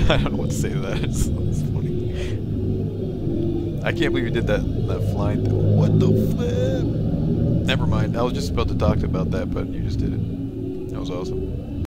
I don't know what to say to that. It's funny. I can't believe you did that flying thing. What the flip? Never mind. I was just about to talk about that, but you just did it. That was awesome.